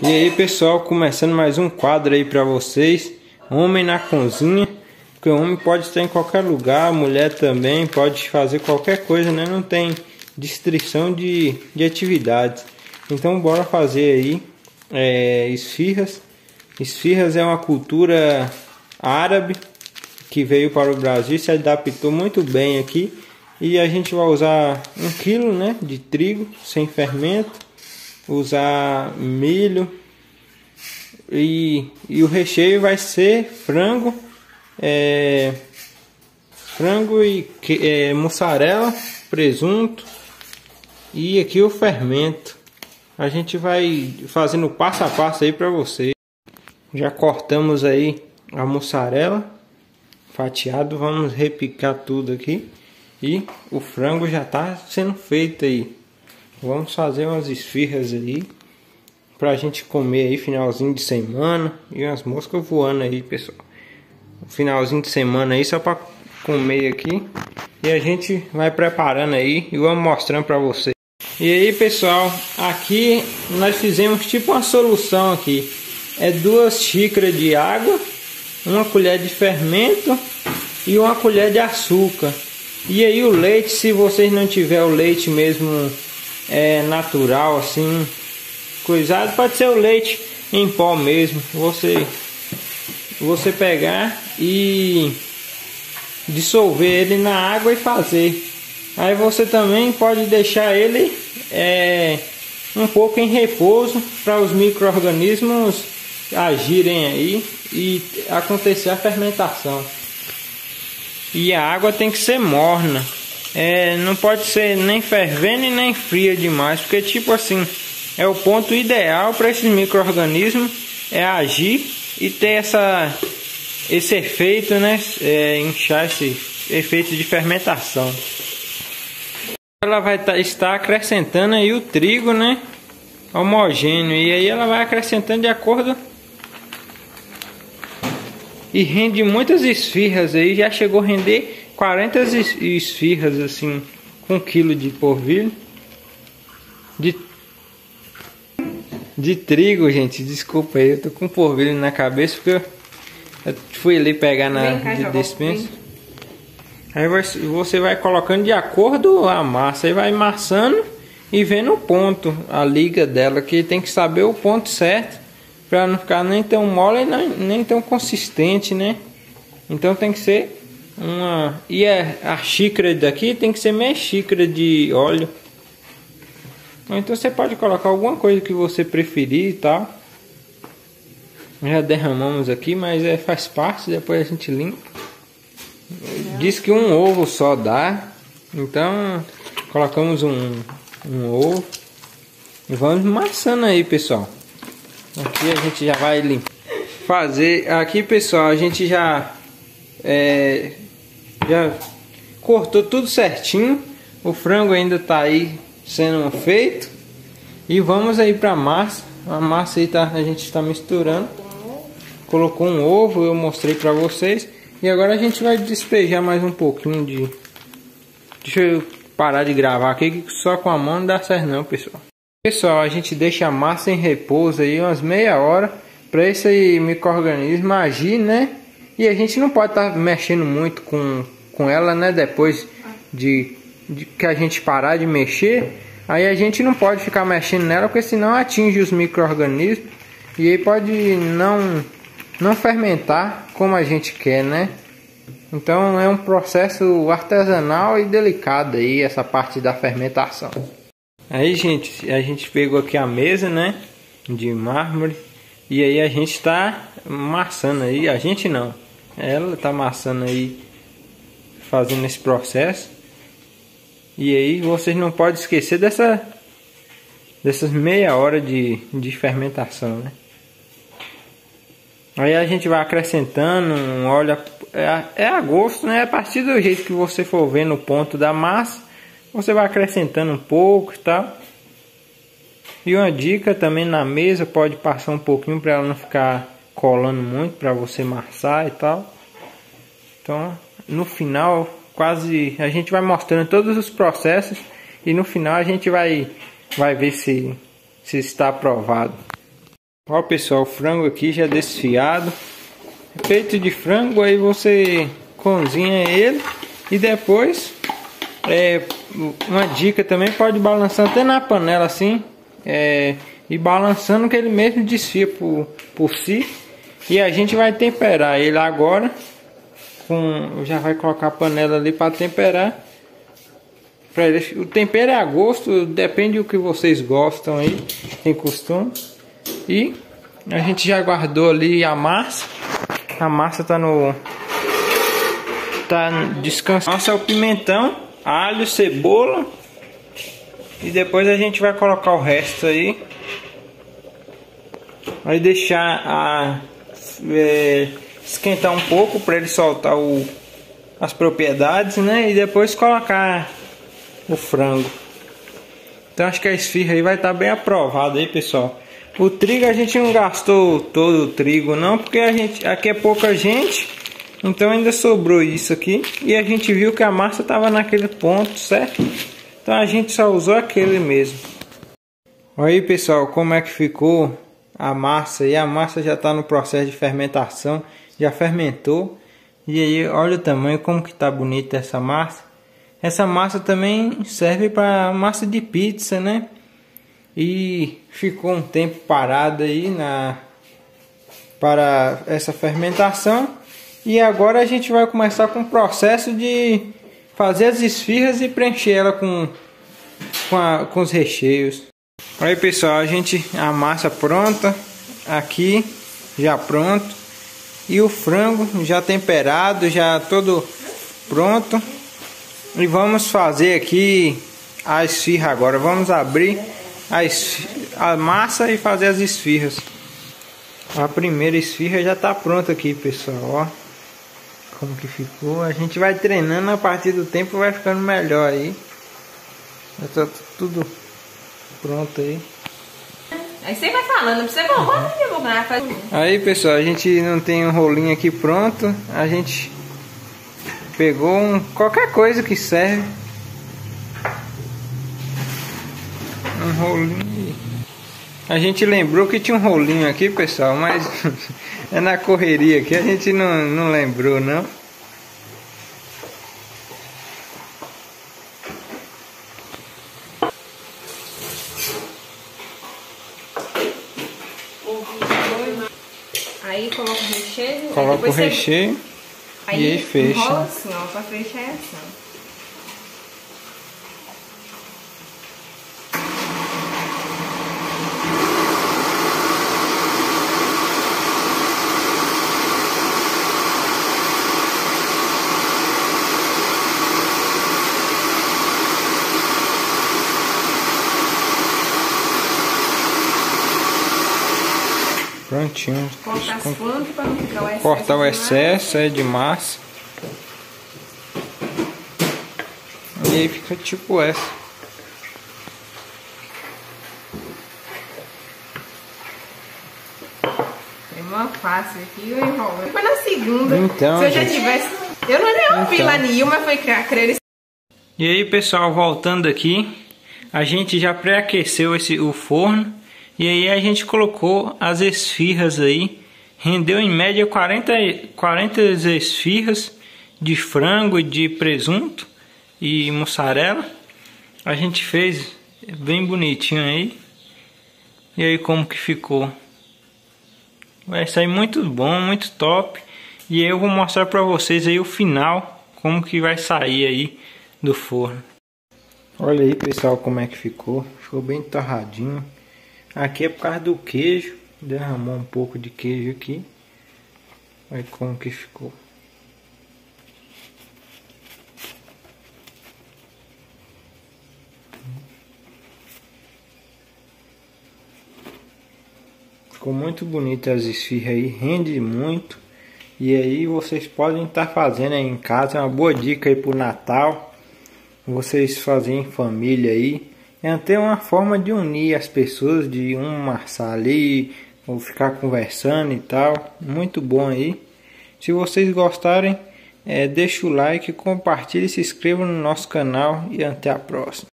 E aí pessoal, começando mais um quadro aí pra vocês. Homem na cozinha. Porque o homem pode estar em qualquer lugar, a mulher também pode fazer qualquer coisa, né? Não tem restrição de atividades. Então bora fazer aí esfirras. Esfirras é uma cultura árabe que veio para o Brasil, se adaptou muito bem aqui. E a gente vai usar 1 kg, né, de trigo sem fermento. Usar milho e o recheio vai ser frango, mussarela, presunto e aqui o fermento. A gente vai fazendo passo a passo aí para vocês. Já cortamos aí a mussarela fatiado, vamos repicar tudo aqui e o frango já está sendo feito aí. Vamos fazer umas esfirras aí pra gente comer aí finalzinho de semana. E umas moscas voando aí, pessoal. Finalzinho de semana aí só pra comer aqui. E a gente vai preparando aí e vamos mostrando pra vocês. E aí, pessoal, aqui nós fizemos tipo uma solução aqui. É 2 xícaras de água, 1 colher de fermento e 1 colher de açúcar. E aí o leite, se vocês não tiver o leite mesmo natural assim, coisado, pode ser o leite em pó mesmo. Você pegar e dissolver ele na água e fazer. Aí você também pode deixar ele um pouco em repouso para os micro-organismos agirem aí e acontecer a fermentação. E a água tem que ser morna. Não pode ser nem fervendo e nem fria demais, porque tipo assim, é o ponto ideal para esses micro-organismos agir e ter esse efeito, né? Inchar esse efeito de fermentação. Ela vai estar acrescentando aí o trigo, né? Homogêneo, e aí ela vai acrescentando de acordo. E rende muitas esfirras aí, já chegou a render 40 esfirras assim, com 1 kg de polvilho de trigo, gente. Desculpa aí, eu tô com polvilho na cabeça porque eu fui ali pegar na despensa. Aí você vai colocando de acordo a massa, aí vai amassando e vendo o ponto, a liga dela, que tem que saber o ponto certo para não ficar nem tão mole nem tão consistente, né? Então tem que ser a xícara daqui tem que ser meia xícara de óleo. Então você pode colocar alguma coisa que você preferir e tal. Já derramamos aqui, mas faz parte, depois a gente limpa. Diz que 1 ovo só dá. Então colocamos um ovo e vamos amassando aí, pessoal. Aqui a gente já vai fazer. Aqui, pessoal, a gente já cortou tudo certinho. O frango ainda tá aí sendo feito. E vamos aí pra massa. A massa aí a gente está misturando. Colocou um ovo, eu mostrei pra vocês. E agora a gente vai despejar mais um pouquinho de... Deixa eu parar de gravar aqui, que só com a mão não dá certo não, pessoal. Pessoal, a gente deixa a massa em repouso aí umas meia hora para esse micro-organismo agir, né? E a gente não pode estar mexendo muito com ela, né? Depois de que a gente parar de mexer, aí a gente não pode ficar mexendo nela, porque senão atinge os micro-organismos e aí pode não fermentar como a gente quer, né? Então é um processo artesanal e delicado aí, essa parte da fermentação. Aí, gente, a gente pegou aqui a mesa, né, de mármore, e aí a gente tá amassando aí, a gente não, ela tá amassando aí, fazendo esse processo. E aí vocês não podem esquecer dessas meia hora de fermentação, né. Aí a gente vai acrescentando um óleo, a gosto, né, a partir do jeito que você for vendo o ponto da massa, você vai acrescentando um pouco e tal. E uma dica também, na mesa pode passar um pouquinho para ela não ficar colando muito, para você amassar e tal. Então no final quase a gente vai mostrando todos os processos e no final a gente vai ver se está aprovado. Ó pessoal, o frango aqui já desfiado. Peito de frango, aí você cozinha ele e depois uma dica também, pode balançar até na panela assim, e balançando que ele mesmo desfia por si. E a gente vai temperar ele agora já vai colocar a panela ali para temperar. O tempero é a gosto, depende do que vocês gostam aí, tem costume. E a gente já guardou ali a massa. A massa tá descansando. Nossa, é o pimentão, alho, cebola. E depois a gente vai colocar o resto aí. Vai deixar esquentar um pouco para ele soltar as propriedades, né? E depois colocar o frango. Então acho que a esfirra aí vai estar bem aprovada aí, pessoal. O trigo a gente não gastou todo o trigo não, porque aqui é pouca gente, então ainda sobrou isso aqui. E a gente viu que a massa estava naquele ponto, certo? Então a gente só usou aquele mesmo. Olha aí pessoal, como é que ficou a massa. E a massa já está no processo de fermentação, já fermentou. E aí olha o tamanho, como que tá bonita essa massa. Essa massa também serve para massa de pizza, né? E ficou um tempo parado aí para essa fermentação. E agora a gente vai começar com o processo de fazer as esfirras e preencher ela com os recheios. Aí pessoal, a massa pronta aqui, já pronto, e o frango já temperado, já todo pronto. E vamos fazer aqui a esfirra agora. Vamos abrir a massa e fazer as esfirras. A primeira esfirra já está pronta aqui, pessoal. Ó como que ficou. A gente vai treinando, a partir do tempo vai ficando melhor aí. Já tá tudo pronto aí. Aí você vai falando, você vai Aí pessoal, a gente não tem um rolinho aqui pronto. A gente pegou qualquer coisa que serve. Um rolinho. A gente lembrou que tinha um rolinho aqui, pessoal, mas é na correria aqui, a gente não lembrou não. Aí coloca o recheio. Coloca o recheio e aí fecha. Enrola assim, ó, pra fechar é assim. Prontinho. Cortar as plantas para não ficar o excesso. Cortar o excesso de massa. E aí fica tipo essa. É uma fácil aqui, eu enrolo. Foi na segunda. Então, se eu já tivesse. Eu não ia ouvir lá nenhuma, foi crer. E aí pessoal, voltando aqui, a gente já pré-aqueceu o forno. E aí a gente colocou as esfirras aí. Rendeu em média 40 esfirras de frango e de presunto e mussarela. A gente fez bem bonitinho aí. E aí como que ficou? Vai sair muito bom, muito top. E aí eu vou mostrar pra vocês aí o final, como que vai sair aí do forno. Olha aí pessoal como é que ficou. Ficou bem torradinho. Aqui é por causa do queijo. Derramou um pouco de queijo aqui. Olha como que ficou. Ficou muito bonita as esfirras aí. Rende muito. E aí vocês podem estar fazendo aí em casa. É uma boa dica aí pro Natal. Vocês fazem em família aí. É até uma forma de unir as pessoas, de amassar ali, ou ficar conversando e tal. Muito bom aí. Se vocês gostarem, deixa o like, compartilhe, se inscreva no nosso canal e até a próxima.